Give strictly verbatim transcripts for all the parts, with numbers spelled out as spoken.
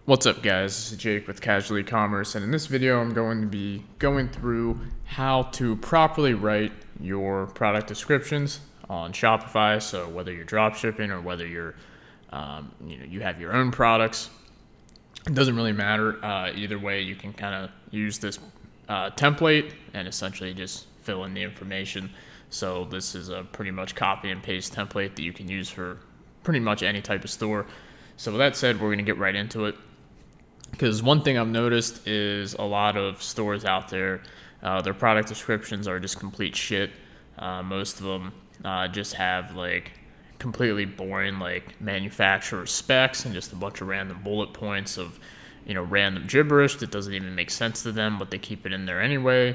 What's up, guys? This is Jake with Casual E-commerce, and in this video I'm going to be going through how to properly write your product descriptions on Shopify. So whether you're drop shipping or whether you're um, you know you have your own products, it doesn't really matter. Uh, either way, you can kind of use this uh, template and essentially just fill in the information. So this is a pretty much copy and paste template that you can use for pretty much any type of store. So with that said, we're going to get right into it. Because one thing I've noticed is a lot of stores out there, uh, their product descriptions are just complete shit. Uh, most of them uh, just have like completely boring like manufacturer specs and just a bunch of random bullet points of, you know, random gibberish that doesn't even make sense to them, but they keep it in there anyway,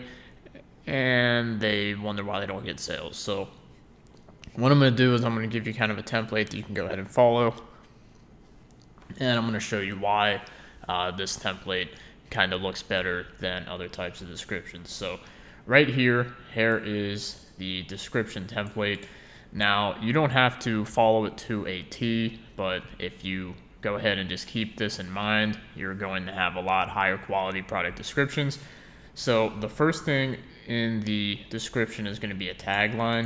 and they wonder why they don't get sales. So what I'm going to do is I'm going to give you kind of a template that you can go ahead and follow, and I'm going to show you why Uh, this template kind of looks better than other types of descriptions. So right here, here is the description template. Now, you don't have to follow it to a T, but if you go ahead and just keep this in mind, you're going to have a lot higher quality product descriptions. So the first thing in the description is going to be a tagline.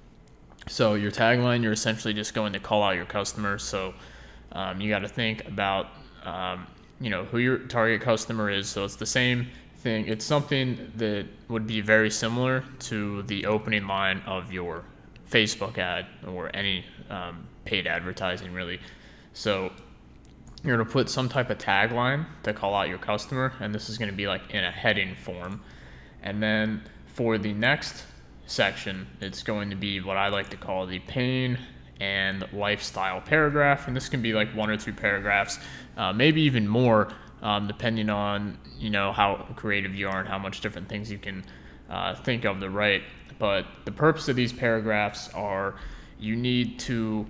So your tagline, you're essentially just going to call out your customer. So um, you got to think about um, you know, who your target customer is. So it's the same thing. It's something that would be very similar to the opening line of your Facebook ad or any um, paid advertising, really. So you're going to put some type of tagline to call out your customer, and this is going to be like in a heading form. And then for the next section, it's going to be what I like to call the pain and lifestyle paragraph, and this can be like one or two paragraphs, uh, maybe even more, um, depending on you know how creative you are and how much different things you can uh, think of to write. But the purpose of these paragraphs are you need to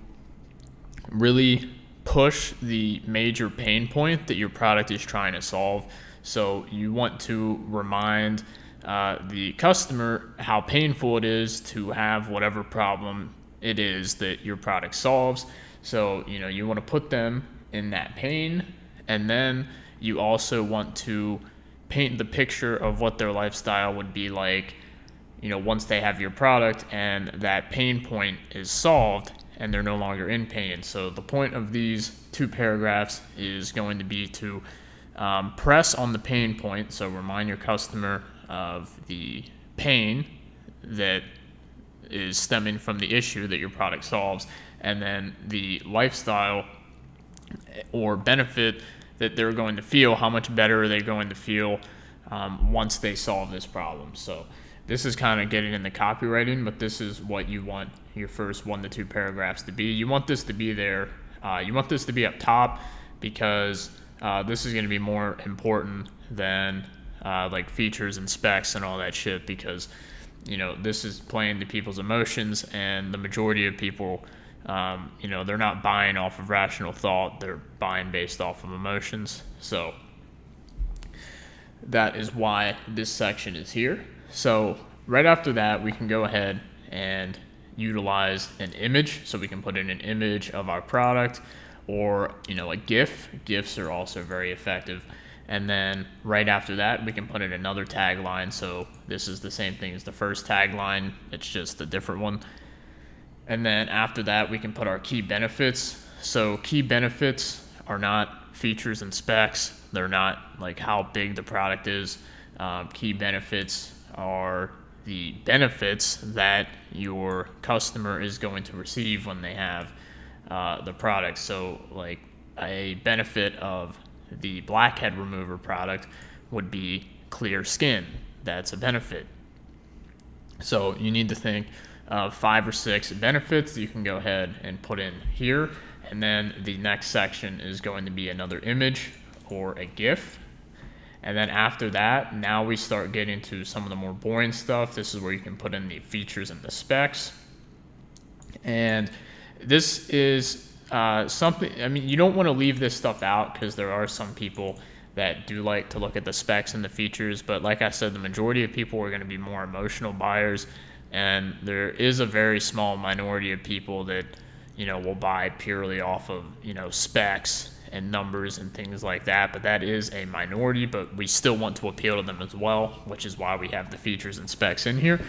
really push the major pain point that your product is trying to solve. So you want to remind uh, the customer how painful it is to have whatever problem it is that your product solves. So, you know, you want to put them in that pain, and then you also want to paint the picture of what their lifestyle would be like, you know, once they have your product and that pain point is solved and they're no longer in pain. So the point of these two paragraphs is going to be to um, press on the pain point. So remind your customer of the pain that is stemming from the issue that your product solves, and then the lifestyle or benefit that they're going to feel, how much better are they going to feel um, once they solve this problem. So this is kind of getting in the copywriting, but this is what you want your first one to two paragraphs to be. You want this to be there. Uh, you want this to be up top, because uh, this is going to be more important than uh, like features and specs and all that shit, because you know, this is playing to people's emotions, and the majority of people, um, you know, they're not buying off of rational thought, they're buying based off of emotions. So that is why this section is here. So right after that, we can go ahead and utilize an image. So we can put in an image of our product, or, you know, a GIF. GIFs are also very effective. And then right after that, we can put in another tagline. So this is the same thing as the first tagline, it's just a different one. And then after that, we can put our key benefits. So key benefits are not features and specs. They're not like how big the product is. Um, key benefits are the benefits that your customer is going to receive when they have uh, the product. So like a benefit of the blackhead remover product would be clear skin. That's a benefit. So you need to think of five or six benefits that you can go ahead and put in here. And then the next section is going to be another image or a GIF. And then after that, now we start getting to some of the more boring stuff. This is where you can put in the features and the specs. And this is Uh, something, I mean, you don't want to leave this stuff out, because there are some people that do like to look at the specs and the features, but like I said, the majority of people are going to be more emotional buyers, and there is a very small minority of people that, you know, will buy purely off of, you know, specs and numbers and things like that, but that is a minority, but we still want to appeal to them as well, which is why we have the features and specs in here.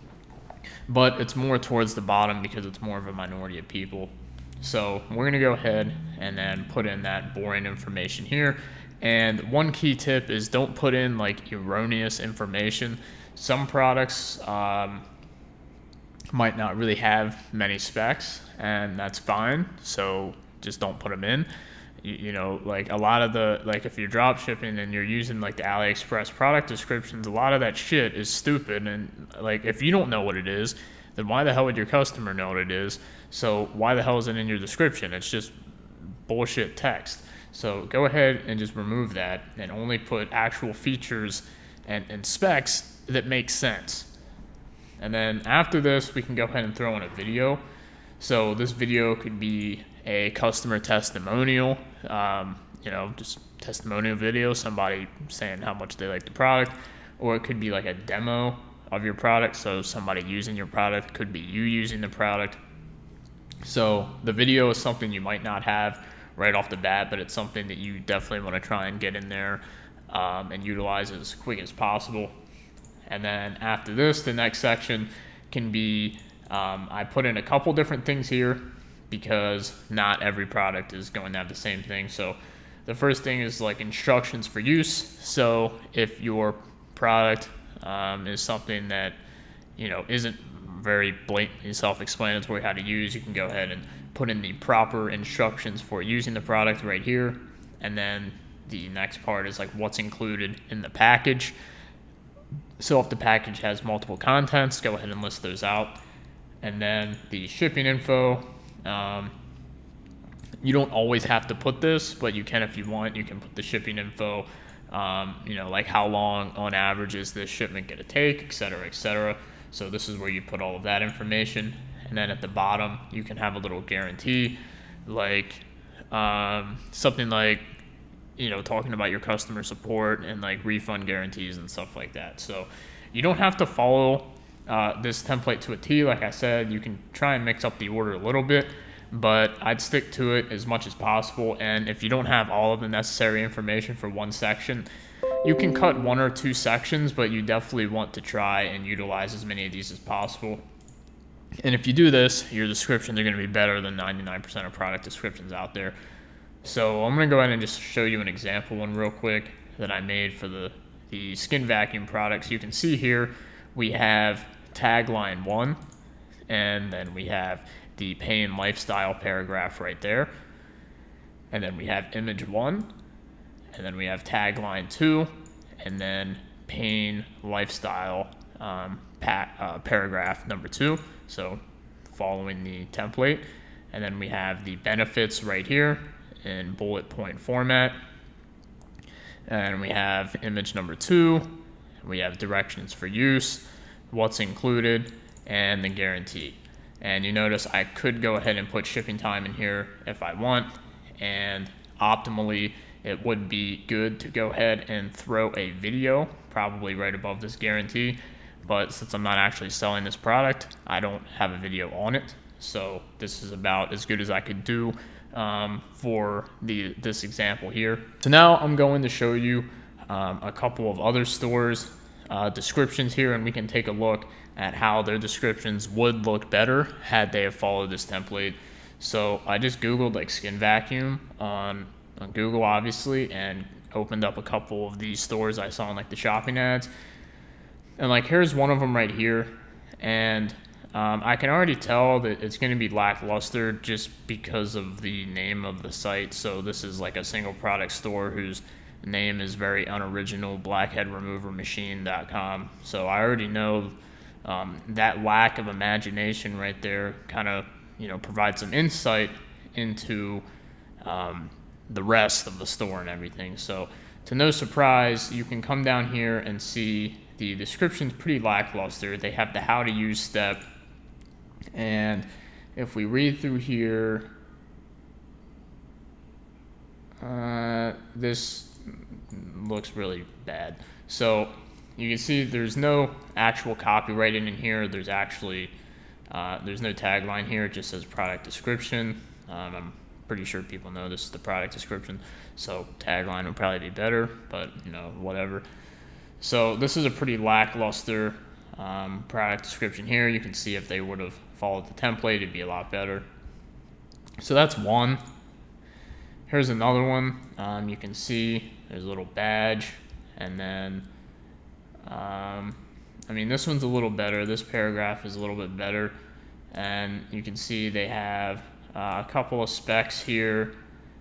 But it's more towards the bottom because it's more of a minority of people. So we're going to go ahead and then put in that boring information here. And one key tip is don't put in like erroneous information. Some products um, might not really have many specs, and that's fine. So just don't put them in. You, you know, like a lot of the, like if you're drop shipping and you're using like the AliExpress product descriptions, a lot of that shit is stupid. And like if you don't know what it is, then why the hell would your customer know what it is? So why the hell is it in your description? It's just bullshit text. So go ahead and just remove that and only put actual features and, and specs that make sense. And then after this, we can go ahead and throw in a video. So this video could be a customer testimonial, um, you know, just testimonial video, somebody saying how much they like the product, or it could be like a demo of your product. So somebody using your product, it could be you using the product. So the video is something you might not have right off the bat, but it's something that you definitely want to try and get in there um, and utilize as quick as possible. And then after this, the next section can be, um, I put in a couple different things here because not every product is going to have the same thing. So the first thing is like instructions for use. So if your product um, is something that, you know, isn't very blatantly self-explanatory how to use, you can go ahead and put in the proper instructions for using the product right here. And then the next part is like what's included in the package. So if the package has multiple contents, go ahead and list those out. And then the shipping info, um, you don't always have to put this, but you can if you want. You can put the shipping info, um, you know, like how long on average is this shipment going to take, et cetera, et cetera. So this is where you put all of that information. And then at the bottom, you can have a little guarantee, like um, something like, you know, talking about your customer support and like refund guarantees and stuff like that. So you don't have to follow uh, this template to a T. Like I said, you can try and mix up the order a little bit, but I'd stick to it as much as possible. And if you don't have all of the necessary information for one section, you can cut one or two sections, but you definitely want to try and utilize as many of these as possible. And if you do this, your descriptions are going to be better than ninety-nine percent of product descriptions out there. So I'm going to go ahead and just show you an example one real quick that I made for the, the skin vacuum products. You can see here we have tagline one, and then we have the pain lifestyle paragraph right there. And then we have image one, and then we have tagline two, and then pain lifestyle um, pa uh, paragraph number two. So following the template. And then we have the benefits right here in bullet point format. And we have image number two. We have directions for use, what's included, and the guarantee. And you notice I could go ahead and put shipping time in here if I want. And optimally, it would be good to go ahead and throw a video probably right above this guarantee. But since I'm not actually selling this product, I don't have a video on it. So this is about as good as I could do um, for the this example here. So now I'm going to show you um, a couple of other stores' uh, descriptions here, and we can take a look at how their descriptions would look better had they have followed this template. So I just Googled like skin vacuum on, on Google, obviously, and opened up a couple of these stores I saw in like the shopping ads. And like here's one of them right here, and um, I can already tell that it's going to be lackluster just because of the name of the site. So this is like a single product store whose name is very unoriginal, blackhead remover machine dot com. So I already know um, that lack of imagination right there kind of, you know, provides some insight into um, the rest of the store and everything. So to no surprise, you can come down here and see the description's pretty lackluster. They have the how to use step, and if we read through here, uh, this looks really bad. So you can see there's no actual copyright in here. There's actually uh, there's no tagline here. It just says product description. Um, I'm pretty sure people know this is the product description, so tagline would probably be better, but you know, whatever. So this is a pretty lackluster um, product description here. You can see if they would have followed the template, it'd be a lot better. So that's one. Here's another one. Um, you can see there's a little badge, and then um, I mean, this one's a little better. This paragraph is a little bit better, and you can see they have uh, a couple of specs here,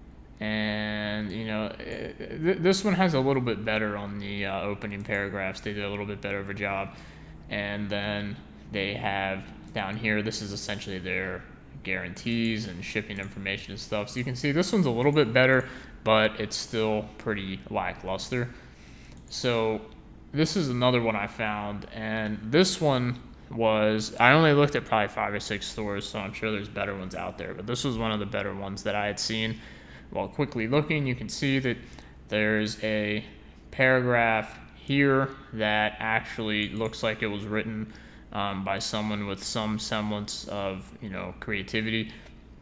and you know, th this one has a little bit better on the uh, opening paragraphs. They did a little bit better of a job, and then they have down here, this is essentially their guarantees and shipping information and stuff. So you can see this one's a little bit better, but it's still pretty lackluster. So this is another one I found, and this one was, I only looked at probably five or six stores, so I'm sure there's better ones out there, but this was one of the better ones that I had seen. While quickly looking, you can see that there's a paragraph here that actually looks like it was written um, by someone with some semblance of, you know, creativity.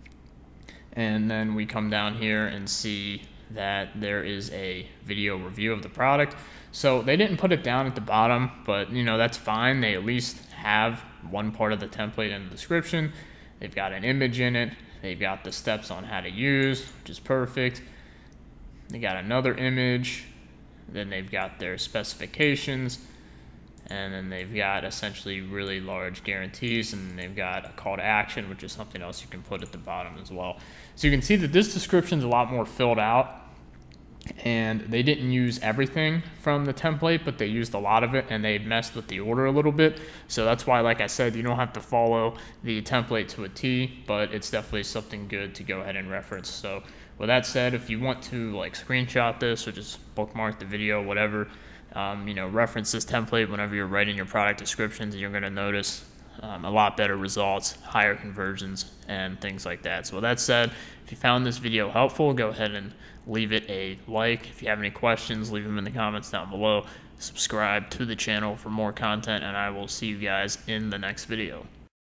And then we come down here and see that there is a video review of the product. So they didn't put it down at the bottom, but you know, that's fine. They at least have one part of the template in the description. They've got an image in it. They've got the steps on how to use, which is perfect. They got another image. Then they've got their specifications. And then they've got essentially really large guarantees, and they've got a call to action, which is something else you can put at the bottom as well. So you can see that this description is a lot more filled out, and they didn't use everything from the template, but they used a lot of it, and they messed with the order a little bit. So that's why, like I said, you don't have to follow the template to a T, but it's definitely something good to go ahead and reference. So with that said, if you want to like screenshot this or just bookmark the video, whatever, um, you know, reference this template whenever you're writing your product descriptions, and you're going to notice um, a lot better results, higher conversions, and things like that. So with that said, if you found this video helpful, go ahead and leave it a like. If you have any questions, leave them in the comments down below. Subscribe to the channel for more content, and I will see you guys in the next video.